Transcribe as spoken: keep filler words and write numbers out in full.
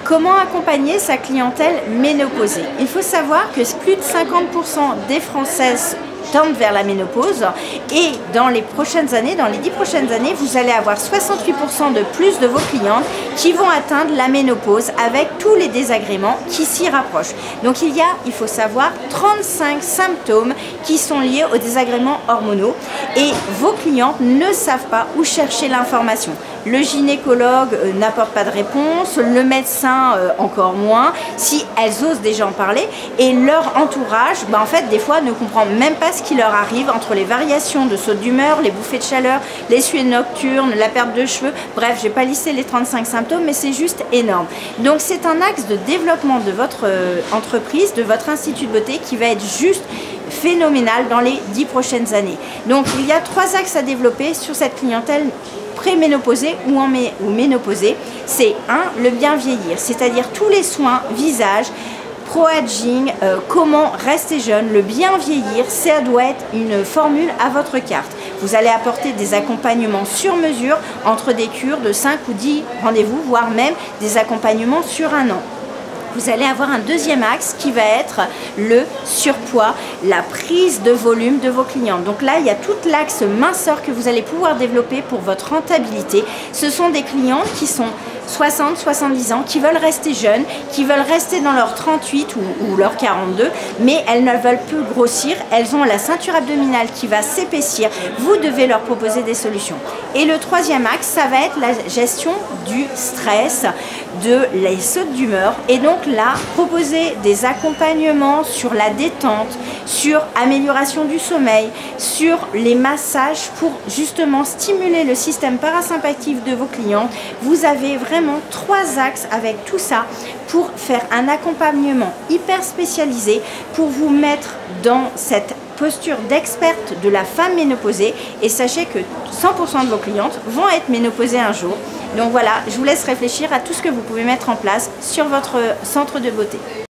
Comment accompagner sa clientèle ménopausée? Il faut savoir que plus de cinquante pour cent des Françaises tendent vers la ménopause et dans les prochaines années, dans les dix prochaines années, vous allez avoir soixante-huit pour cent de plus de vos clientes qui vont atteindre la ménopause avec tous les désagréments qui s'y rapprochent. Donc il y a, il faut savoir, trente-cinq symptômes qui sont liés aux désagréments hormonaux et vos clientes ne savent pas où chercher l'information. Le gynécologue euh, n'apporte pas de réponse, le médecin euh, encore moins, si elles osent déjà en parler, et leur entourage, bah, en fait, des fois, ne comprend même pas ce qui leur arrive entre les variations de saut d'humeur, les bouffées de chaleur, les sueurs nocturnes, la perte de cheveux. Bref, je n'ai pas listé les trente-cinq symptômes, mais c'est juste énorme. Donc, c'est un axe de développement de votre euh, entreprise, de votre institut de beauté qui va être juste phénoménal dans les dix prochaines années. Donc, il y a trois axes à développer sur cette clientèle préménopausée ou, en mé ou ménopausée. C'est un, le bien vieillir, c'est-à-dire tous les soins visage, pro-aging, euh, comment rester jeune, le bien vieillir, ça doit être une formule à votre carte. Vous allez apporter des accompagnements sur mesure entre des cures de cinq ou dix rendez-vous, voire même des accompagnements sur un an. Vous allez avoir un deuxième axe qui va être le surpoids, la prise de volume de vos clients. Donc là, il y a tout l'axe minceur que vous allez pouvoir développer pour votre rentabilité. Ce sont des clients qui sont soixante à soixante-dix ans, qui veulent rester jeunes, qui veulent rester dans leurs trente-huit ou, ou leurs quarante-deux, mais elles ne veulent plus grossir, elles ont la ceinture abdominale qui va s'épaissir, vous devez leur proposer des solutions. Et le troisième axe, ça va être la gestion du stress, de les sautes d'humeur, et donc là, proposer des accompagnements sur la détente, sur amélioration du sommeil, sur les massages pour justement stimuler le système parasympathique de vos clients. Vous avez vraiment trois axes avec tout ça pour faire un accompagnement hyper spécialisé pour vous mettre dans cette posture d'experte de la femme ménopausée, et sachez que cent pour cent de vos clientes vont être ménopausées un jour. Donc voilà, je vous laisse réfléchir à tout ce que vous pouvez mettre en place sur votre centre de beauté.